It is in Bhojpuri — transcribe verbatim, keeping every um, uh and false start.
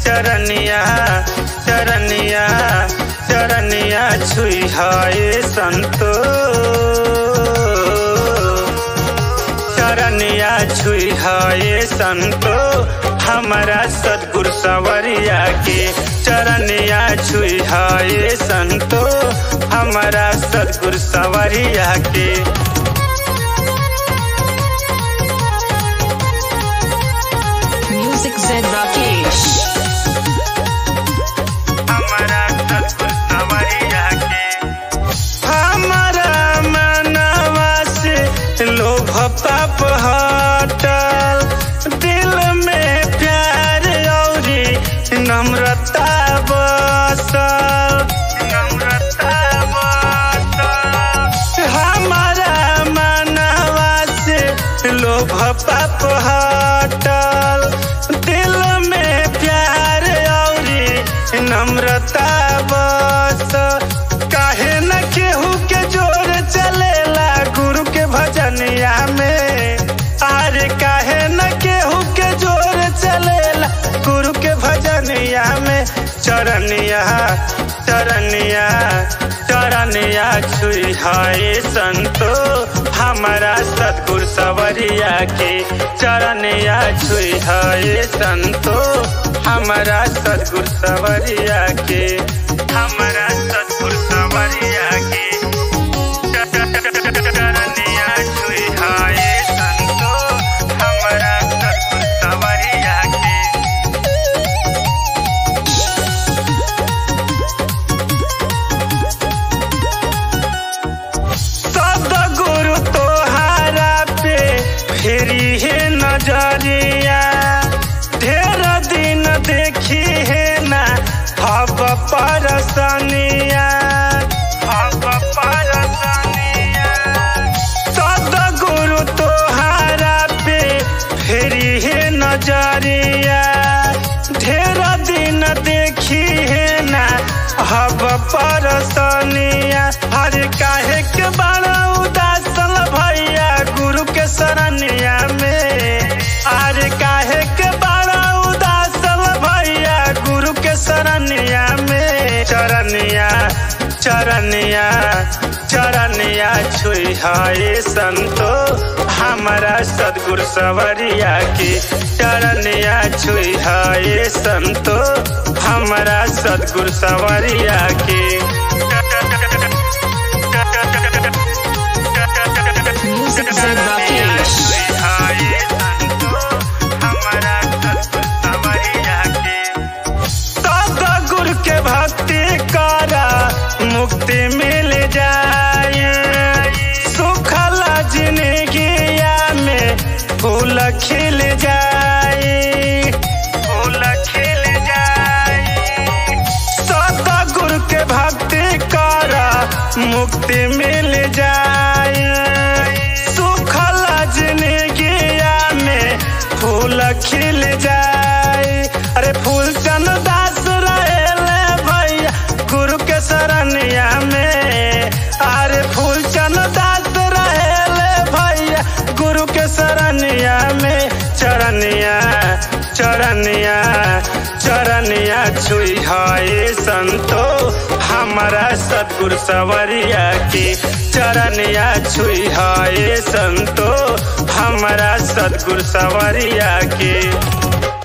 चरनिया चरनिया चरनिया छुई है संतो चरनिया छुई है संतो हमारा सतगुरु सवरिया के चरनिया छुई है संतो हमारा सतगुरु सवरिया के। म्यूजिक ज़ेड राकेश हमारा सतगुरु सवरिया के हमारा मनवा से लोभ पाप हटल दिल में प्यार औरी नम्रता बसल नम्रता बसल हमारा मनवा से लोभ पाप हटल दिल में प्यार औरी नम्रता बसल काहे न केहू के जोर चलेला गुरु के भजनिया में अरे काहे न केहू के जोर चलेला गुरु के भजनिया में चरनिया चरनिया चरनिया छुई है संतो हमारा सतगुरु सवरिया के चरनिया छुई है संतो हमारा सतगुरु सवरिया के हमारा सतगुरु सवरिया के चरनिया छुई है संतो हमारा सतगुरु सवरिया के। सतगुरु तोहारा पे फेरी है नजरिया ढेर दिन देखी है ना हब परसनिया हब परसनिया सतगुरु तोहारा पे फेरी है नजरिया ढेर दिन देखी है ना हब परसनिया हर काहे के बड़ा उदासल भैया गुरु के शरणिया में अरे काहे के बड़ा उदासल भैया गुरु के शरणिया में चरनिया चरनिया चरनिया छुई है संतो हमारा सतगुरु सवरिया के चरनिया छुई है संतो हमारा सतगुरु सवरिया के। म्यूजिक ज़ेड राकेश सतगुरु के भक्ति करा मुक्ति मिल जाए सुखल जिंदगिया में फूल खिल जाए फूल खिल जाए सतगुरु के भक्ति करा मुक्ति मिल जाए सुखल जिंदगिया में फूल खिल जाए अरे फूल चंद दास रहेले भैया गुरु के शरणिया में अरे फूल चंद दास रहेले भैया गुरु के शरणिया में चरनिया चरनिया चरनिया छुई है संतो हमारा सतगुरु सवरिया के चरनिया छुई है संतो हमारा सतगुरु सवरिया के।